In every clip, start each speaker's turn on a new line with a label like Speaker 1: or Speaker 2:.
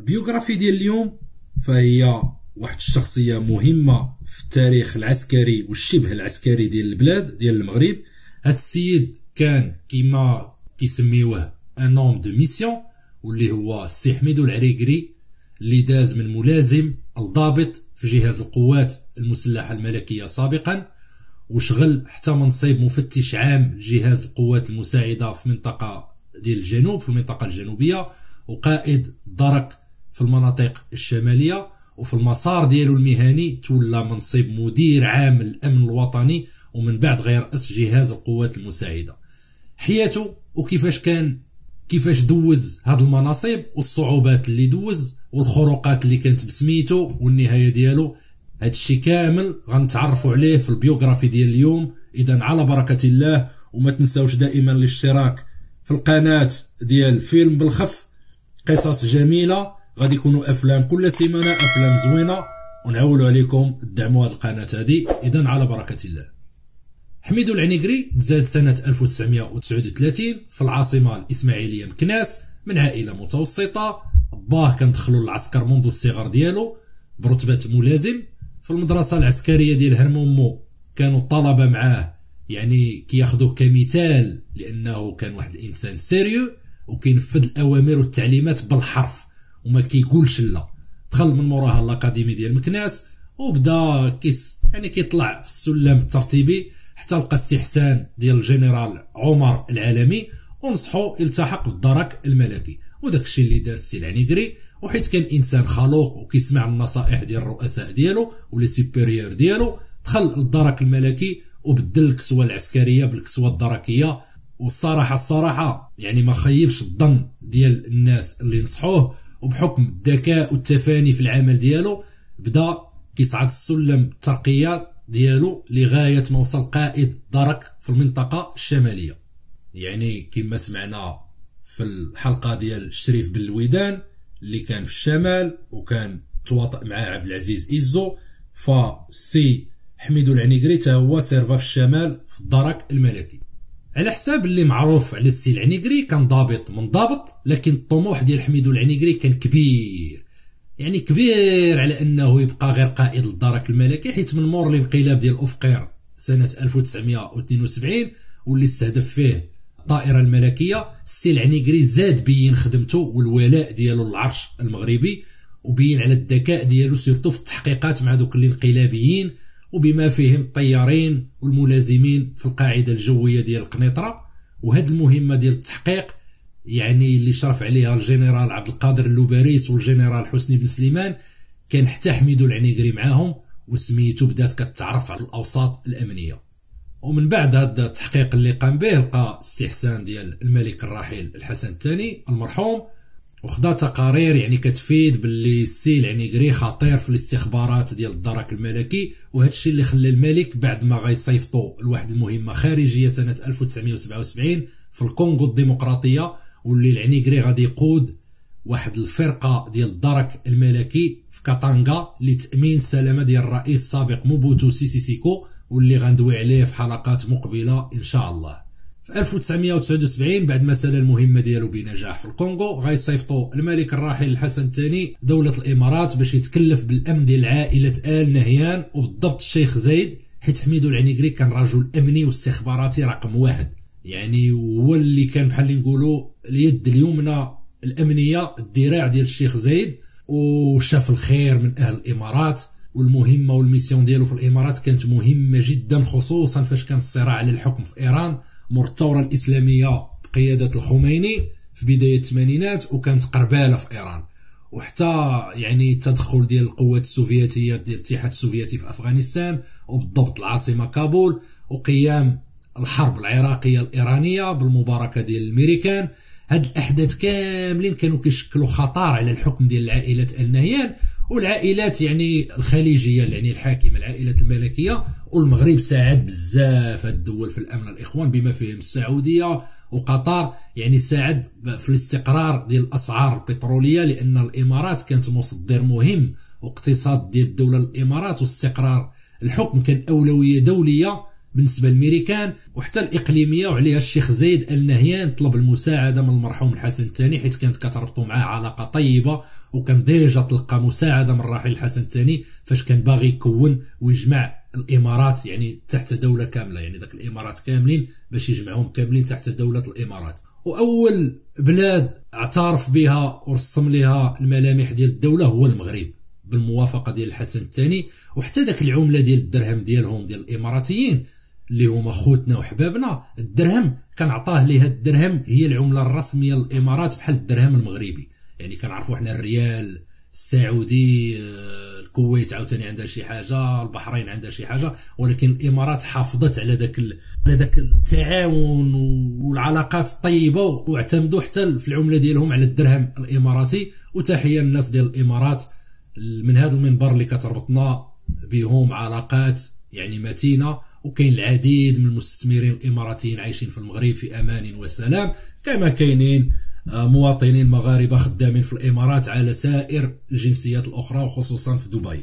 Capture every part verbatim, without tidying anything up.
Speaker 1: البيوغرافي ديال اليوم فهي واحد الشخصيه مهمه في التاريخ العسكري والشبه العسكري ديال البلاد ديال المغرب. هاد السيد كان كيما كيسميوه ان نوم دو ميسيون، واللي هو السي حميدو العريقري، اللي داز من ملازم الضابط في جهاز القوات المسلحه الملكيه سابقا، وشغل حتى منصب مفتش عام لجهاز القوات المساعده في منطقه ديال الجنوب، في المنطقه الجنوبيه، وقائد درك في المناطق الشماليه. وفي المسار ديالو المهني تولى منصب مدير عام الامن الوطني، ومن بعد غيرأس جهاز القوات المساعده. حياته وكيفاش كان كيفاش دوز هاد المناصب والصعوبات اللي دوز والخروقات اللي كانت بسميتو والنهايه ديالو، هادشي كامل غنتعرفوا عليه في البيوغرافي ديال اليوم. اذا على بركه الله، وما تنساوش دائما الاشتراك في القناه ديال فيلم بالخف، قصص جميله، غادي يكونوا افلام كل سيمانه، افلام زوينه، ونعولوا عليكم تدعموا هذه القناه هذه. اذا على بركه الله. حميدو العنيقري تزاد سنه ألف وتسعمائة وتسعة وثلاثين في العاصمه الاسماعيليه مكناس، من عائله متوسطه. باه كان دخلوا للعسكر منذ الصغر ديالو برتبه ملازم. في المدرسه العسكريه ديال هرمومو كانوا الطلبه معاه يعني كياخذوه كمثال، لانه كان واحد الانسان سيريو وكينفذ الاوامر والتعليمات بالحرف وما كيقولش لا. دخل من موراها الاكاديمي ديال مكناس وبدا كيس يعني كيطلع في السلم الترتيبي حتى لقى السي حسان ديال الجنرال عمر العالمي، ونصحو يلتحق بالدرك الملكي. وداك الشيء اللي دار السي العنيقري، وحيت كان انسان خلوق وكيسمع النصائح ديال الرؤساء ديالو ولي سوبيريور ديالو، دخل للدرك الملكي وبدل الكسوه العسكريه بالكسوه الدركيه. والصراحه الصراحه يعني ما خيبش الظن ديال الناس اللي نصحوه، وبحكم الذكاء والتفاني في العمل ديالو بدا كيصعد السلم الترقيه ديالو لغايه ما وصل قائد درك في المنطقه الشماليه. يعني كما سمعنا في الحلقه ديال الشريف بن الويدان اللي كان في الشمال وكان تواطئ معاه عبد العزيز إيزو، فسي حميدو العنيقري تا هو سيرفا في الشمال في الدرك الملكي. على حساب اللي معروف على السي العنيقري كان ضابط منضبط، لكن الطموح ديال حميدو العنيقري كان كبير، يعني كبير على انه يبقى غير قائد للدرك الملكي. حيت من مور الانقلاب ديال افقير سنه ألف وتسعمائة واثنين وسبعين واللي استهدف فيه الطائره الملكيه، السي العنيقري زاد بين خدمته والولاء ديالو للعرش المغربي، وبين على الذكاء ديالو سيرتو في التحقيقات مع دوك الانقلابيين، وبما فيهم الطيارين والملازمين في القاعده الجويه ديال القنيطره. وهاد المهمه ديال التحقيق يعني اللي شرف عليها الجنرال عبد القادر اللوباريس والجنرال حسني بن سليمان، كان حتى حميدو العنيقري معاهم، وسميتو بدات كتعرف على الاوساط الامنيه. ومن بعد هذا التحقيق اللي قام به لقى استحسان ديال الملك الراحل الحسن الثاني المرحوم، وخدا تقارير يعني كتفيد باللي السي العنيقري خطير في الاستخبارات ديال الدرك الملكي. وهذا الشيء اللي خلى الملك بعد ما غيصيفطوا لواحد المهمه خارجيه سنه ألف وتسعمائة وسبعة وسبعين في الكونغو الديمقراطيه، واللي العنيقري غادي يقود واحد الفرقه ديال الدرك الملكي في كاتانغا لتامين السلامه ديال الرئيس السابق موبوتو سيسي سيكو، واللي غندوي عليه في حلقات مقبله ان شاء الله. في ألف وتسعمائة وتسعة وسبعين بعد ما سال المهمه ديالو بنجاح في الكونغو، غيصيفطوا الملك الراحل الحسن الثاني دوله الامارات باش يتكلف بالامن ديال عائله آل نهيان وبالضبط الشيخ زايد، حيت حميدو العنيقري كان رجل امني واستخباراتي رقم واحد، يعني هو اللي كان بحال اللي نقولوا اليد اليمنى الامنيه، الذراع ديال الشيخ زايد، وشاف الخير من اهل الامارات. والمهمه والميسيون ديالو في الامارات كانت مهمه جدا، خصوصا فاش كان الصراع على الحكم في ايران مور الثوره الاسلاميه بقياده الخميني في بدايه الثمانينات، وكانت قرباله في ايران. وحتى يعني التدخل ديال القوات السوفيتيه ديال الاتحاد السوفيتي في افغانستان وبالضبط العاصمه كابول، وقيام الحرب العراقيه الايرانيه بالمباركه ديال الامريكان. هاد الاحداث كاملين كانوا كيشكلوا خطر على الحكم ديال العائلات آل نهيان والعائلات يعني الخليجيه يعني الحاكمه العائلات الملكيه. والمغرب ساعد بزاف هاد الدول في الامن الاخوان بما فيهم السعوديه وقطر، يعني ساعد في الاستقرار ديال الاسعار البتروليه، لان الامارات كانت مصدر مهم واقتصاد ديال الدوله الامارات واستقرار الحكم كان اولويه دوليه بالنسبه للميريكان وحتى الاقليميه. وعليها الشيخ زايد ال نهيان طلب المساعده من المرحوم الحسن الثاني حيت كانت كتربطوا معاه علاقه طيبه، وكان ديجا تلقى مساعده من الراحل الحسن الثاني فاش كان باغي يكون ويجمع الامارات يعني تحت دوله كامله، يعني داك الامارات كاملين باش يجمعهم كاملين تحت دوله الامارات. واول بلاد اعترف بها ورسم لها الملامح ديال الدوله هو المغرب بالموافقه ديال الحسن الثاني. وحتى داك العمله ديال الدرهم ديالهم ديال الاماراتيين اللي هما خوتنا وحبابنا، الدرهم كان عطاه ليها الدرهم هي العمله الرسميه للامارات بحال الدرهم المغربي. يعني كنعرفوا حنا الريال السعودي، الكويت عاوتاني عندها شي حاجه، البحرين عندها شي حاجه، ولكن الامارات حافظت على داك على داك التعاون والعلاقات الطيبه، واعتمدوا حتى في العمله ديالهم على الدرهم الاماراتي. وتحيه للناس ديال الامارات من هذا المنبر اللي كتربطنا بهم علاقات يعني متينه. وكاين العديد من المستثمرين الاماراتيين عايشين في المغرب في امان وسلام، كما كاينين مواطنين مغاربه خدامين في الامارات على سائر الجنسيات الاخرى وخصوصا في دبي.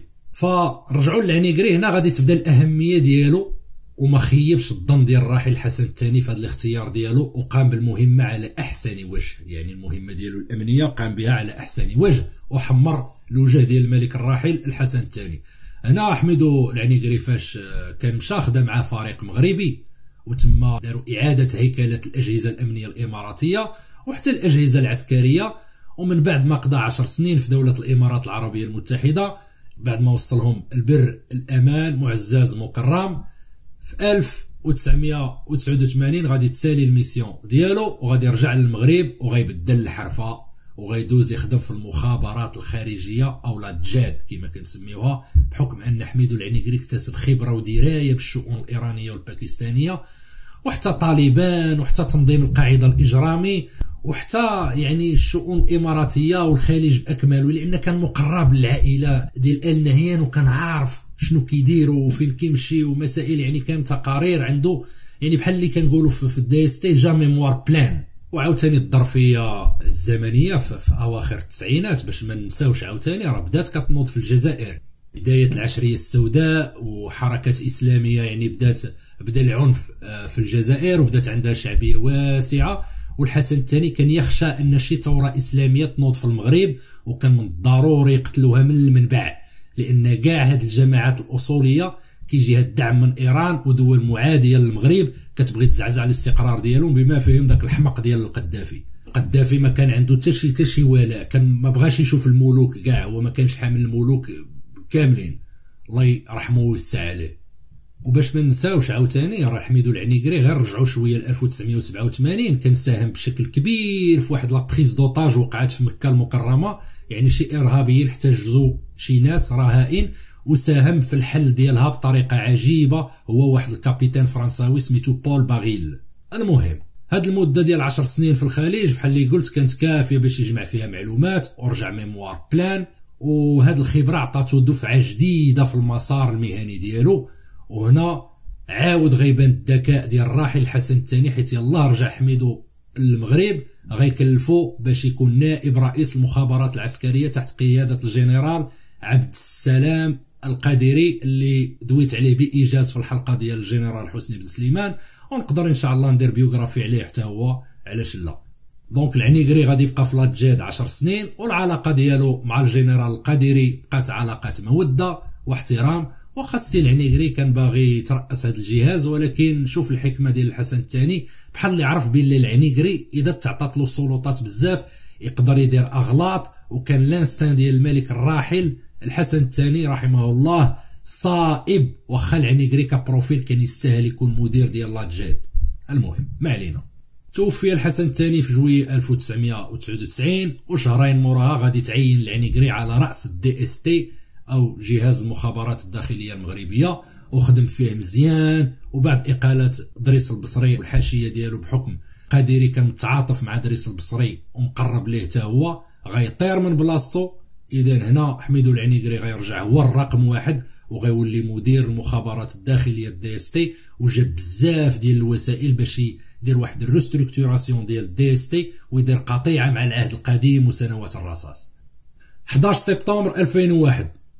Speaker 1: فرجعوا للعنيقري هنا غادي تبدا الاهميه ديالو، وما خيبش الظن ديال الراحل الحسن الثاني في هذا الاختيار ديالو، وقام بالمهمه على احسن وجه. يعني المهمه ديالو الامنيه قام بها على احسن وجه وحمر الوجه ديال الملك الراحل الحسن الثاني. هنا حميدو العنيقري فاش كان مشى خدا معاه فريق مغربي وتم داروا اعاده هيكله الاجهزه الامنيه الاماراتيه وحتى الاجهزه العسكريه. ومن بعد ما قضى عشر سنين في دوله الامارات العربيه المتحده، بعد ما وصلهم البر الامان معزز مكرم، في ألف وتسعمائة وتسعة وثمانين غادي تسالي الميسيون ديالو وغادي يرجع للمغرب وغيبدل الحرفه وغيدوز يخدم في المخابرات الخارجيه او لا جاد كما كنسميوها، بحكم ان حميدو العنيقري اكتسب خبره ودرايه بالشؤون الايرانيه والباكستانيه وحتى طالبان وحتى تنظيم القاعده الاجرامي وحتى يعني الشؤون الاماراتيه والخليج باكمله، لان كان مقرب للعائله ديال ال نهيان وكان عارف شنو كيديروا وفين كيمشي ومسائل. يعني كان تقارير عنده يعني بحال اللي كنقولوا في الدي اس تي جا ميموار بلان. وعاوتاني الظرفيه الزمنيه في, في اواخر التسعينات باش ما نساوش عاوتاني راه بدات كتنوض في الجزائر، بدايه العشريه السوداء وحركات اسلاميه، يعني بدات بدا العنف في الجزائر وبدات عندها شعبيه واسعه. والحسن الثاني كان يخشى ان شي ثوره اسلاميه تنوض في المغرب، وكان من الضروري يقتلوها من المنبع، لان كاع هاد الجماعات الاصوليه كيجيها الدعم من ايران ودول معاديه للمغرب كتبغي تزعزع الاستقرار ديالهم، بما فيهم داك الحمق ديال القذافي. القذافي ما كان عنده حتى شي حتى شي ولاء، كان ما بغاش يشوف الملوك كاع، هو ما كانش حامل الملوك كاملين، الله يرحمه ويوسع عليه. وباش ما نساوش عاوتاني راه حميدو العنيقري غير رجعوا شويه ل ألف وتسعمائة وسبعة وثمانين كان ساهم بشكل كبير في واحد لا بريز دوطاج وقعت في مكه المكرمه، يعني شي ارهابيين احتجزوا شي ناس رهائن وساهم في الحل ديالها بطريقه عجيبه، هو واحد الكابيتان فرنساوي سميتو بول باغيل. المهم هاد المده ديال عشر سنين في الخليج بحال اللي قلت كانت كافيه باش يجمع فيها معلومات ورجع ميموار بلان، وهاد الخبره عطاتو دفعه جديده في المسار المهني ديالو. وهنا عاود غيبان الذكاء ديال الراحل الحسن الثاني، حيت يلاه رجع حميدو للمغرب غيكلفو باش يكون نائب رئيس المخابرات العسكريه تحت قياده الجنرال عبد السلام القادري اللي دويت عليه بايجاز في الحلقه ديال الجنرال حسني بن سليمان، ونقدر ان شاء الله ندير بيوغرافي عليه حتى هو، علاش لا. دونك العنيقري غادي يبقى في لاجاد عشر سنين، والعلاقه ديالو مع الجنرال القادري بقات علاقات موده واحترام. وخاصي العنيقري كان باغي يترأس هذا الجهاز، ولكن شوف الحكمه ديال الحسن الثاني، بحال اللي عرف بلي العنيقري اذا تعطات له السلطات بزاف يقدر يدير اغلاط. وكان لانستان ديال الملك الراحل الحسن الثاني رحمه الله صائب، واخا العنيقري كبروفيل كان يستاهل يكون مدير ديال لاجاد. المهم ما علينا. توفي الحسن الثاني في جويلية ألف وتسعمائة وتسعة وتسعين، وشهرين موراها غادي تعين العنيقري على راس الدي اس تي او جهاز المخابرات الداخليه المغربيه، وخدم فيه مزيان. وبعد اقاله دريس البصري والحاشيه ديالو بحكم قادري كان متعاطف مع دريس البصري ومقرب ليه حتى هو، غيطير من بلاصتو. اذا هنا حميدو العنيقري غيرجع هو الرقم واحد وغيولي مدير المخابرات الداخليه دي اس تي، وجاب بزاف ديال الوسائل باش يدير واحد الريستركتوراسيون ديال دي اس تي ويدير قطيعه مع العهد القديم وسنوات الرصاص. أحد عشر سبتمبر ألفين وواحد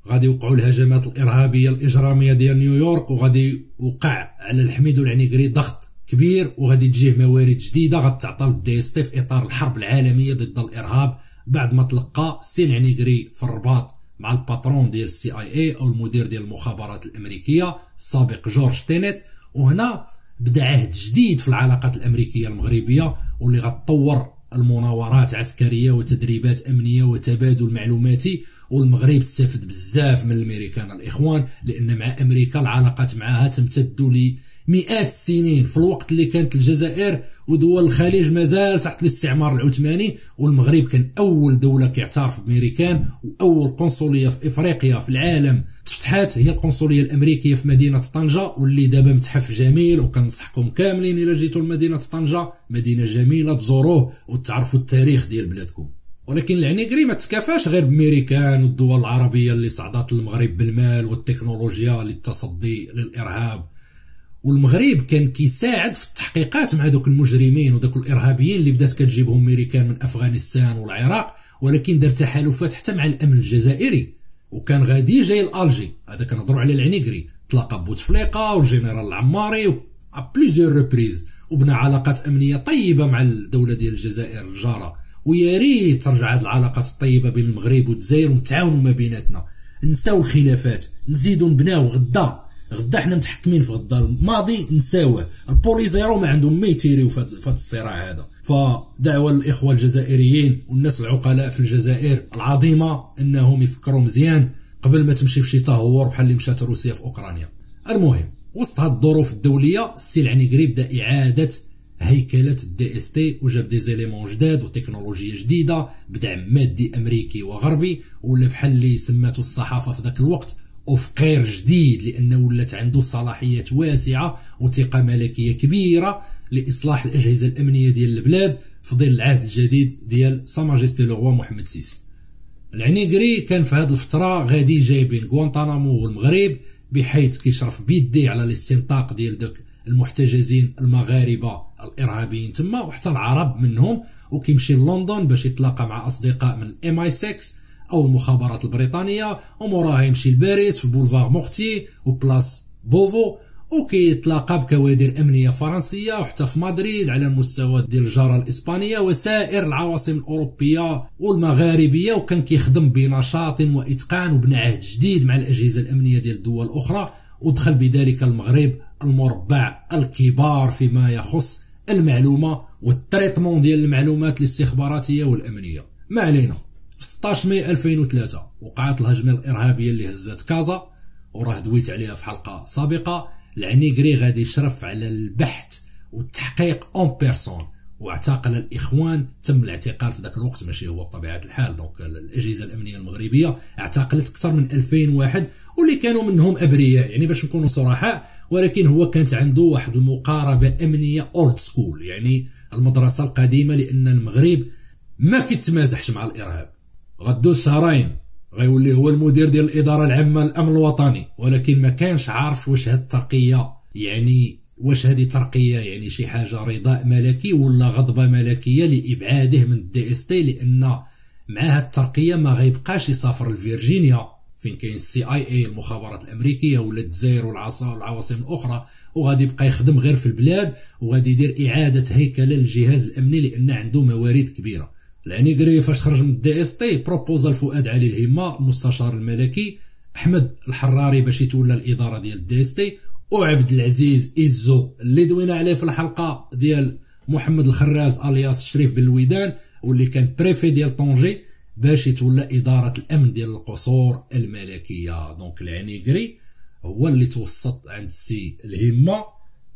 Speaker 1: غادي يوقعوا الهجمات الارهابيه الاجراميه ديال نيويورك، وغادي يوقع على الحميد والعنيقري ضغط كبير، وغادي تجيه موارد جديده غتعطى للدي اس تي في اطار الحرب العالميه ضد الارهاب، بعد ما تلقى سي العنيقري في الرباط مع الباترون ديال السي اي اي او المدير ديال المخابرات الامريكيه السابق جورج تينيت. وهنا بدا عهد جديد في العلاقات الامريكيه المغربيه، واللي غتطور المناورات عسكريه وتدريبات امنيه وتبادل معلوماتي. والمغرب استفد بزاف من الامريكان الاخوان، لان مع امريكا العلاقات معها تمتد لمئات السنين، في الوقت اللي كانت الجزائر ودول الخليج مازال تحت الاستعمار العثماني، والمغرب كان اول دوله كيعترف بامريكان، واول قنصليه في افريقيا في العالم تفتحات هي القنصليه الامريكيه في مدينه طنجه، واللي دابا متحف جميل. وكنصحكم كاملين الى جيتوا لمدينه طنجه، مدينه جميله تزوروه وتعرفوا التاريخ ديال بلادكم. ولكن العنيقري ما تكافاش غير بامريكان والدول العربيه اللي صعدت للمغرب بالمال والتكنولوجيا للتصدي للارهاب، والمغرب كان كيساعد في التحقيقات مع دوك المجرمين ودوك الارهابيين اللي بدات كتجيبهم امريكان من افغانستان والعراق، ولكن دار تحالفات حتى مع الامن الجزائري، وكان غادي جاي لالجي. هذا كنهضروا على العنيقري، تلاقى بوتفليقه والجنرال العماري ا بليزيور ريبريز، وبنى علاقات امنيه طيبه مع الدوله ديال الجزائر الجاره. ويا ريت ترجع هذه العلاقات الطيبه بين المغرب والجزائر ونتعاونوا ما بيناتنا، نساو الخلافات، نزيدوا نبناو. غدا غدا حنا متحكمين في غدا، الماضي نساوه، البوليزيرو ما عندهم ما يتيريو في هذا الصراع هذا. فدعوه للاخوه الجزائريين والناس العقلاء في الجزائر العظيمه انهم يفكروا مزيان قبل ما تمشي في شي تهور بحال اللي مشات روسيا في اوكرانيا. المهم وسط هذه الظروف الدوليه السي العنيقري بدا اعاده هيكله الدي اس تي، وجاب دي زيليمون جداد وتكنولوجيا جديده بدعم مادي امريكي وغربي، ولا بحال اللي سماتو الصحافه في ذاك الوقت اوفقير جديد، لانه ولات عنده صلاحيات واسعه وثقه ملكيه كبيره لاصلاح الاجهزه الامنيه ديال البلاد في ظل العهد الجديد ديال سا ماجيستي لو روا محمد سيس. العنيقري كان في هذه الفتره غادي جاي بين غوانتانامو والمغرب، بحيث كيشرف بيديه على الاستنطاق ديال دوك المحتجزين المغاربه الارهابيين تما وحتى العرب منهم، وكيمشي لندن باش يتلاقى مع اصدقاء من الام اي ستة او المخابرات البريطانيه، وموراها يمشي لباريس في بولفار مختي وبلاص بوفو، وكيتلاقى بكوادر امنيه فرنسيه وحتى في مدريد على المستوى ديال الجاره الاسبانيه وسائر العواصم الاوروبيه والمغاربيه، وكان كيخدم بنشاط واتقان وبنى عهد جديد مع الاجهزه الامنيه ديال الدول الاخرى. ودخل بذلك المغرب المربع الكبار فيما يخص المعلومه والتريتمون ديال المعلومات الاستخباراتيه والامنيه. ما علينا. في ستطاش ماي ألفين وثلاثة وقعت الهجمه الارهابيه اللي هزت كازا، وراه دويت عليها في حلقه سابقه. العنيقري غادي يشرف على البحث والتحقيق اون بيرسون، واعتقل الاخوان. تم الاعتقال في ذاك الوقت، ماشي هو بطبيعه الحال، دونك الاجهزه الامنيه المغربيه اعتقلت اكثر من ألفين واحد، واللي كانوا منهم ابرياء يعني باش نكونوا صراحه، ولكن هو كانت عنده واحد المقاربه امنيه اولد سكول، يعني المدرسه القديمه، لان المغرب ما كيتمازحش مع الارهاب. غدوز شهرين غيولي هو المدير ديال الاداره العامه للامن الوطني، ولكن ما كانش عارف واش هاد الترقيه يعني واش هذه ترقيه يعني شي حاجه رضاء ملكي ولا غضبه ملكيه لابعاده من الدي اس تي، لان مع هاد الترقيه ما غيبقاش يسافر لفيرجينيا فين كاين السي اي اي المخابرات الامريكيه ولا الجزائر والعواصم الاخرى، وغادي يبقى يخدم غير في البلاد، وغادي يدير اعاده هيكله للجهاز الامني لان عنده موارد كبيره. العنيقري فاش خرج من الدي اس تي بروبوزال فؤاد علي الهمه المستشار الملكي احمد الحراري باش يتولى الاداره ديال الدي اس تي، وعبد العزيز إيزو اللي دوينا عليه في الحلقه ديال محمد الخراز الياس شريف بن الويدان واللي كان بريفي ديال طنجي باش يتولى اداره الامن ديال القصور الملكيه. دونك العنيقري هو اللي توسط عند السي الهمه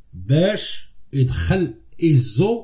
Speaker 1: باش يدخل إيزو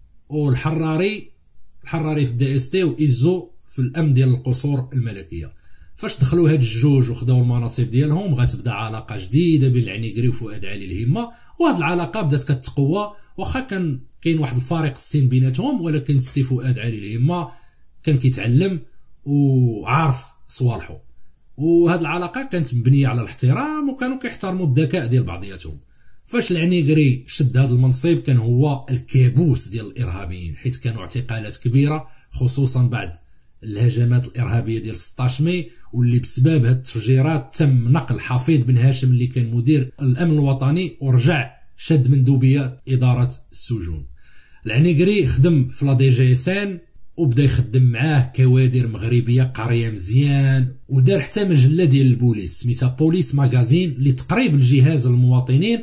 Speaker 1: والحراري الحراري في الدي اس تي وإيزو في الامن ديال القصور الملكيه. فاش دخلوا هاد الجوج وخداو المناصب ديالهم غتبدا علاقه جديده بين العنيقري وفؤاد علي الهمه، وهاد العلاقه بدات كتقوى، واخا كان كاين واحد الفارق السن بيناتهم، ولكن السي فؤاد علي الهمه كان كيتعلم وعارف صوالحو، وهاد العلاقه كانت مبنيه على الاحترام وكانوا كيحترموا الذكاء ديال بعضياتهم. فاش العنيقري شد هذا المنصب كان هو الكابوس ديال الارهابيين، حيت كانوا اعتقالات كبيره خصوصا بعد الهجمات الارهابيه ديال ستطاش ماي، واللي بسبب هاد التفجيرات تم نقل حفيظ بن هاشم اللي كان مدير الامن الوطني ورجع شد مندوبيه اداره السجون. العنيقري خدم في لا دي جي اس ان وبدا يخدم معاه كوادر مغربيه قاريه مزيان، ودار حتى مجله ديال البوليس سميتها بوليس ماغازين اللي تقريب الجهاز المواطنين،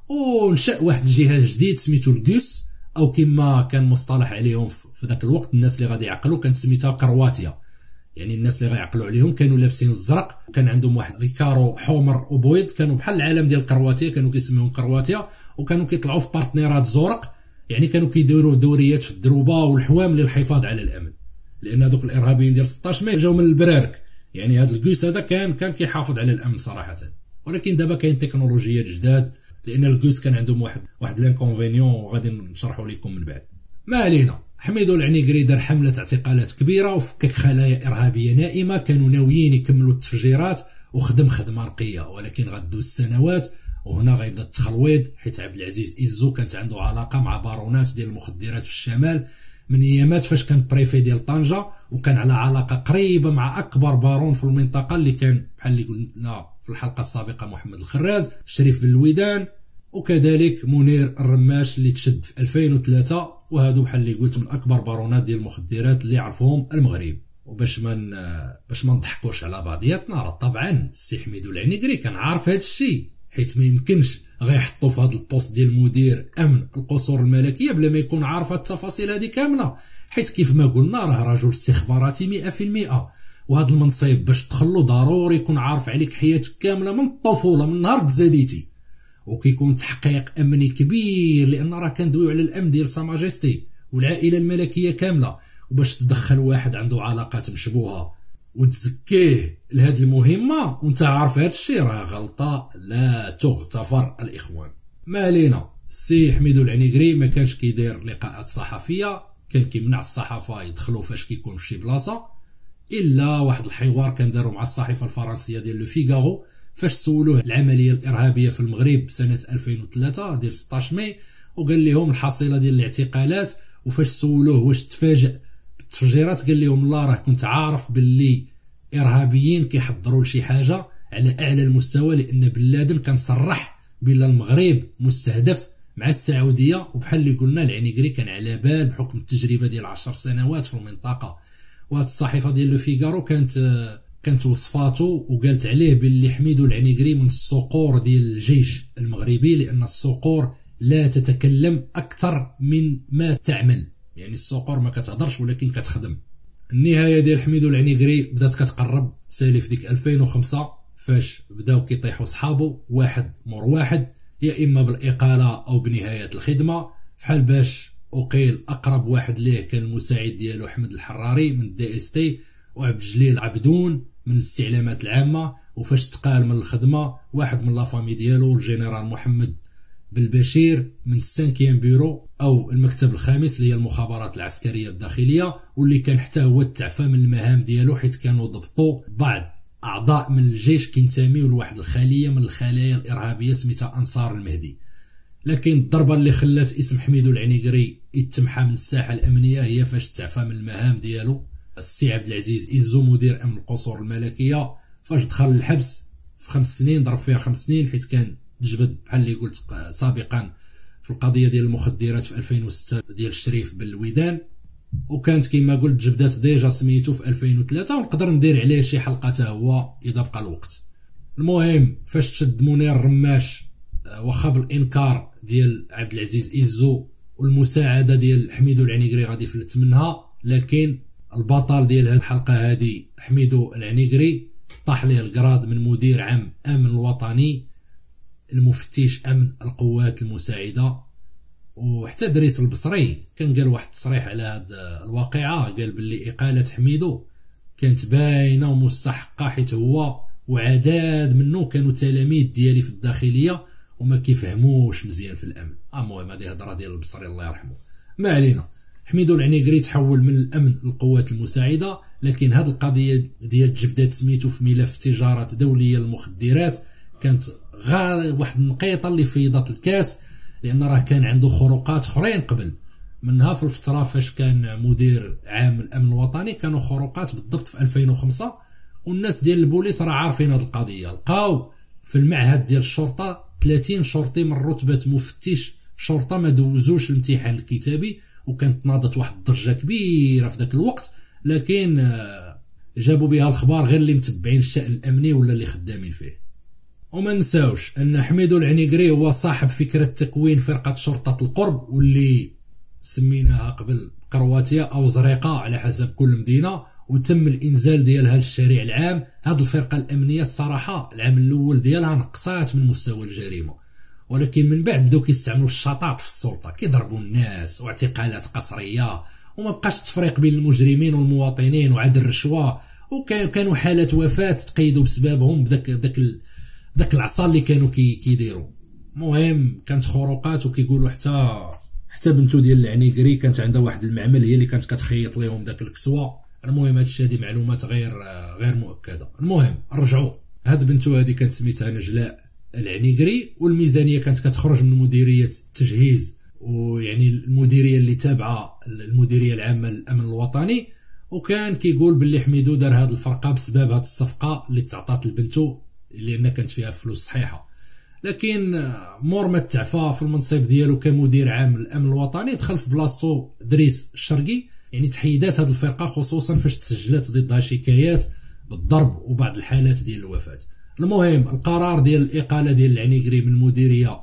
Speaker 1: ونشأ واحد الجهاز جديد سميتو الجوس، او كما كان مصطلح عليهم في ذاك الوقت الناس اللي غادي يعقلوا كانت سميتها كرواتيا. يعني الناس اللي غيعقلوا عليهم كانوا لابسين الزرق، وكان عندهم واحد ريكارو حمر وبيض، كانوا بحال العالم ديال كرواتيا، كانوا كيسميوهم كرواتيا، وكانوا كيطلعوا في بارتنيرات زرق، يعني كانوا كيديروا دوريات في الدروبه والحوام للحفاظ على الامن، لان هذوك الارهابيين ديال ستطاش ماي جاو من البرارك. يعني هذا الجوس هذا كان كان كيحافظ على الامن صراحه. ولكن دابا كاين تكنولوجيات جداد، لان الجوس كان عندهم واحد واحد لانكونفينيون وغادي نشرحوا لكم من بعد. ما علينا. حميدو العنيقري دار حمله اعتقالات كبيره وفكك خلايا ارهابيه نائمه كانوا ناويين يكملوا التفجيرات، وخدم خدمه رقيه، ولكن غدوز السنوات وهنا غيبدا التخلويض، حيت عبد العزيز إيزو كانت عنده علاقه مع بارونات ديال المخدرات في الشمال من ايامات فاش كان بريفي ديال طنجه، وكان على علاقه قريبه مع اكبر بارون في المنطقه اللي كان بحال اللي قلنا في الحلقه السابقه محمد الخراز، شريف بن الويدان، وكذلك منير الرماش اللي تشد في ألفين وثلاثة، وهادو بحال اللي قلت من اكبر بارونات ديال المخدرات اللي يعرفوهم المغرب. وباش ما من باش ما نضحكوش على بعضياتنا، راه طبعا السي حميدو العنيقري كان عارف هذا الشيء، حيت ما يمكنش غيحطوا في هذا البوست ديال مدير امن القصور الملكيه بلا ما يكون عارف التفاصيل هذه كامله، حيت كيف ما قلنا راه رجل استخباراتي مئة في المئة، وهذا المنصب باش تدخلو ضروري يكون عارف عليك حياتك كامله من الطفوله، من نهار تزاديتي، وكيكون تحقيق امني كبير، لان راه كندويو على الامن ديال سا ماجيستي والعائله الملكيه كامله. وباش تدخل واحد عنده علاقات مشبوهه وتزكيه لهاد المهمه وانت عارف هاد الشيء، راه غلطه لا تغتفر الاخوان. ما علينا. السي حميدو العنيقري ما كانش كيدير لقاءات صحفيه، كان كيمنع الصحافه يدخلوا فاش كيكون في شي بلاصه، الا واحد الحوار كان داروا مع الصحيفه الفرنسيه ديال لو فيغارو فاش سولوه العمليه الارهابيه في المغرب سنه ألفين وثلاثة ديال ستطاش ماي، وقال لهم الحصيله ديال الاعتقالات. وفاش سولوه واش تفاجئ بالتفجيرات قال لهم لا، راه كنت عارف باللي ارهابيين كيحضروا لشي حاجه على اعلى المستوى، لان بن لادن كان صرح بلا المغرب مستهدف مع السعوديه، وبحال اللي قلنا العنيقري كان على بال بحكم التجربه ديال عشر سنوات في المنطقه. وهاد الصحيفه ديال لو فيغارو كانت كانت وصفاته وقالت عليه باللي حميدو العنيقري من الصقور ديال الجيش المغربي، لان الصقور لا تتكلم اكثر من ما تعمل، يعني الصقور ما كتهضرش ولكن كتخدم. النهايه ديال حميدو العنيقري بدات كتقرب، سالف ديك ألفين وخمسة فاش بداو كيطيحوا صحابو واحد مور واحد، يا اما بالاقاله او بنهايه الخدمه، فحال باش اقيل اقرب واحد ليه كان المساعد ديالو احمد الحراري من الدي اس تي، وعبد الجليل عبدون من الاستعلامات العامه، وفاش تقال من الخدمه واحد من لافامي ديالو الجنرال محمد بالبشير من السانكيام بيرو او المكتب الخامس اللي هي المخابرات العسكريه الداخليه، واللي كان حتى هو تعفى من المهام ديالو، حيت كانوا ضبطوا بعض اعضاء من الجيش كينتميوا لواحد الخليه من الخلايا الارهابيه سميتها انصار المهدي. لكن الضربه اللي خلات اسم حميدو العنيقري يتمحى من الساحه الامنيه هي فاش تعفى من المهام ديالو السي عبد العزيز إيزو مدير امن القصور الملكيه، فاش دخل الحبس في خمس سنين، ضرب فيها خمس سنين حيت كان تجبد بحال اللي قلت سابقا في القضيه ديال المخدرات في ألفين وستة ديال الشريف بن الويدان، وكانت كما قلت جبدات ديجا سميتو في ألفين وثلاثة، ونقدر ندير عليه شي حلقه حتى هو اذا بقى الوقت. المهم فاش تشد منير الرماش واخا بالانكار ديال عبد العزيز إيزو والمساعده ديال حميدو العنيقري غادي يفلت منها، لكن البطل ديال هذه الحلقه هذه حميدو العنيقري طاح ليه القراد من مدير عام امن الوطني المفتش امن القوات المساعده. وحتى دريس البصري كان قال واحد التصريح على هذه الواقعه، قال باللي اقاله حميدو كانت باينه ومستحقه، حيت هو وعداد منه كانوا تلاميذ ديالي في الداخليه وما كيفهموش مزيان في الامن. المهم هذه هضره ديال البصري الله يرحمه. ما علينا. حميدو العنيقري تحول من الامن للقوات المساعده، لكن هذه القضيه ديال جبدات سميتو في ملف تجاره دوليه المخدرات كانت غير واحد النقيطه اللي فيضت الكاس، لان راه كان عنده خروقات اخرين قبل. منها في الفتره فاش كان مدير عام الامن الوطني كانوا خروقات بالضبط في ألفين وخمسة، والناس ديال البوليس راه عارفين هذه القضيه. لقاو في المعهد ديال الشرطه ثلاثين شرطي من رتبه مفتش شرطه ما دوزوش الامتحان الكتابي، وكانت ناضت واحد الدرجه كبيره في ذاك الوقت، لكن جابوا بها الخبار غير اللي متبعين الشأن الامني ولا اللي خدامين فيه. وما نساوش ان حميدو العنيقري هو صاحب فكره تكوين فرقه شرطه القرب، واللي سميناها قبل كرواتيا او زريقه على حسب كل مدينه، وتم الانزال ديالها للشارع العام. هذه الفرقه الامنيه الصراحه العام الاول ديالها نقصات من مستوى الجريمه، ولكن من بعد بداو كيستعملوا الشطات في السلطه، كيضربوا الناس واعتقالات قسريه، وما بقاش التفريق بين المجرمين والمواطنين وعد الرشوه، وكانوا حالات وفاه تقيدوا بسببهم بداك بداك داك العصا اللي كانوا كي كيديروا. المهم كانت خروقات، وكيقولوا حتى حتى بنتو ديال العنيقري كانت عندها واحد المعمل هي اللي كانت كتخيط لهم داك الكسوه. المهم هادشي هادي معلومات غير غير مؤكده. المهم نرجعوا، هاد بنتو هادي كانت سميتها نجلاء العنيقري، والميزانيه كانت كتخرج من مديريه التجهيز، ويعني المديريه اللي تابعه المديريه العامه للامن الوطني. وكان كيقول باللي حميدو دار هاد الفرقه بسبب هاد الصفقه اللي تعطات لبنتو لان كانت فيها فلوس صحيحه. لكن مور ما تعفى في المنصب ديالو كمدير عام للامن الوطني، دخل في بلاصتو دريس الشرقي. يعني تحيدات هذه الفرقه خصوصا فاش تسجلت ضدها شكايات بالضرب وبعض الحالات ديال الوفاه. المهم القرار ديال الاقاله ديال العنيقري من المديريه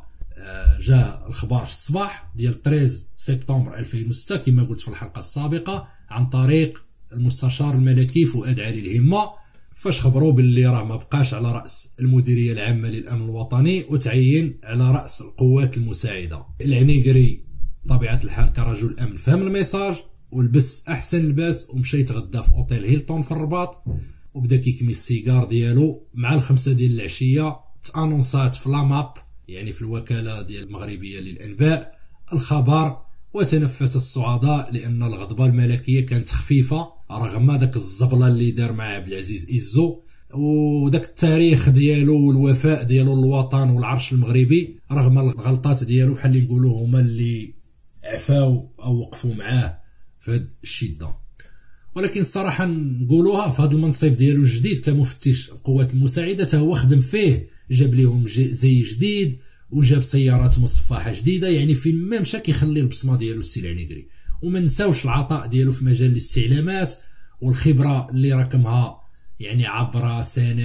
Speaker 1: جاء الخبر في الصباح ديال ثلاثة سبتمبر ألفين وستة كما قلت في الحلقه السابقه، عن طريق المستشار الملكي فؤاد علي الهمه، فاش خبروا باللي راه ما بقاش على راس المديريه العامه للامن الوطني وتعين على راس القوات المساعده. العنيقري بطبيعه الحال كرجل امن فهم الميساج، ولبس احسن لباس ومشى يتغدى في اوتيل هيلتون في الرباط، وبدا كيكمي السيجار ديالو. مع الخمسة ديال العشيه تانونسات في لاماب، يعني في الوكاله ديال المغربيه للانباء، الخبر، وتنفس الصعداء لان الغضبه الملكيه كانت خفيفه رغم داك الزبله اللي دار مع عبد العزيز إيزو، وداك التاريخ ديالو والوفاء ديالو للوطن والعرش المغربي، رغم الغلطات ديالو بحال اللي نقولوا هما اللي عفاو او وقفوا معاه في هاد الشده. ولكن الصراحه نقولوها في هذا المنصب ديالو الجديد كمفتش القوات المساعده، حتى هو خدم فيه، جاب ليهم زي جديد وجاب سيارات مصفحه جديده، يعني فين ما مشى كيخلي البصمه ديالو السي العنيقري. وما نساوش العطاء ديالو في مجال الاستعلامات والخبره اللي رقمها يعني عبر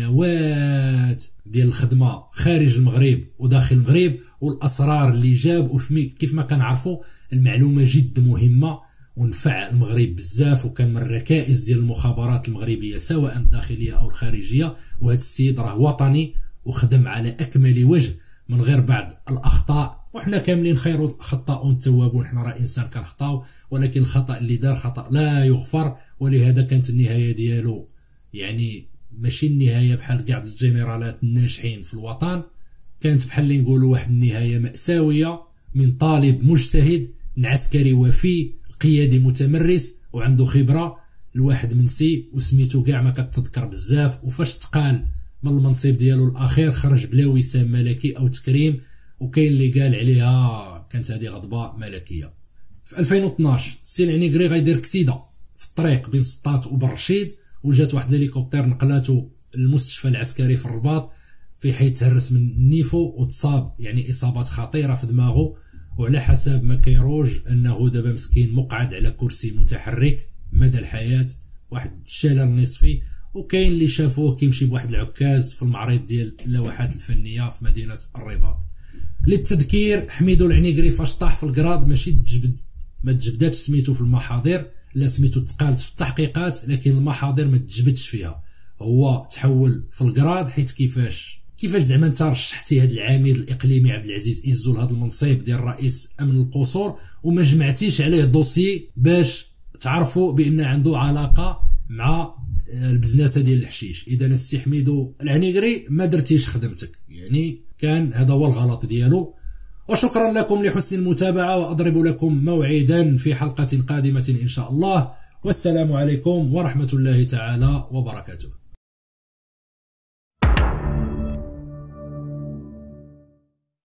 Speaker 1: سنوات ديال الخدمه خارج المغرب وداخل المغرب، والاسرار اللي جاب. وكيف ما كنعرفوا المعلومه جد مهمه ونفع المغرب بزاف، وكان من الركائز ديال المخابرات المغربيه سواء الداخليه او الخارجيه. وهذا السيد راه وطني وخدم على اكمل وجه من غير بعض الاخطاء، وحنا كاملين خير الخطاؤون التوابون، حنا راه انسان كنخطاو، ولكن الخطا اللي دار خطا لا يغفر. ولهذا كانت النهايه ديالو يعني ماشي النهايه بحال كاع الجنرالات الناجحين في الوطن، كانت بحال اللي نقولوا واحد النهايه ماساويه من طالب مجتهد، عسكري وفي، قيادي متمرس وعنده خبره، الواحد منسي وسميتو كاع ما كتذكر بزاف. وفاش تقال من المنصب ديالو الاخير خرج بلا وسام ملكي او تكريم، وكاين اللي قال عليها كانت هذه غضبه ملكيه. في ألفين واثناش السي العنيقري غيدير كسيده في الطريق بين سطات وبرشيد، وجات واحد الهليكوبتر نقلاته للمستشفى العسكري في الرباط، في حيث تهرس من النيفو وتصاب يعني اصابات خطيره في دماغه. وعلى حسب ما كيروج انه دابا مسكين مقعد على كرسي متحرك مدى الحياه، واحد الشلل نصفي. وكاين اللي شافوه كيمشي بواحد العكاز في المعرض ديال اللوحات الفنيه في مدينه الرباط. للتذكير حميدو العنيقري فاش طاح في الكراد ماشي تجبد ما تجبداتش سميتو في المحاضر، لا سميتو تقالت في التحقيقات، لكن المحاضر ما تجبدش فيها. هو تحول في الكراد حيت كيفاش كيفاش زعما انت رشحتي هذا العميد الاقليمي عبد العزيز إيزو لهذا المنصب ديال رئيس امن القصور وما جمعتيش عليه دوسي باش تعرفوا بان عنده علاقه مع البزناسه ديال الحشيش. اذا السي حميدو العنيقري ما درتيش خدمتك، يعني كان هذا هو الغلط ديالو. وشكرا لكم لحسن المتابعه، واضرب لكم موعدا في حلقه قادمه ان شاء الله، والسلام عليكم ورحمه الله تعالى وبركاته.